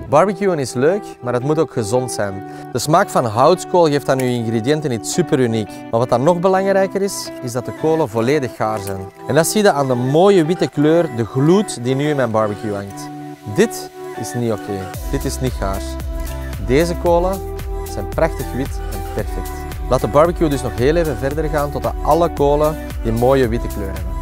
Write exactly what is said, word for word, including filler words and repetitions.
Barbecuen is leuk, maar het moet ook gezond zijn. De smaak van houtskool geeft aan uw ingrediënten iets super uniek. Maar wat dan nog belangrijker is, is dat de kolen volledig gaar zijn. En dat zie je aan de mooie witte kleur, de gloed die nu in mijn barbecue hangt. Dit is niet oké. Okay. Dit is niet gaar. Deze kolen zijn prachtig wit en perfect. Laat de barbecue dus nog heel even verder gaan totdat alle kolen die mooie witte kleur hebben.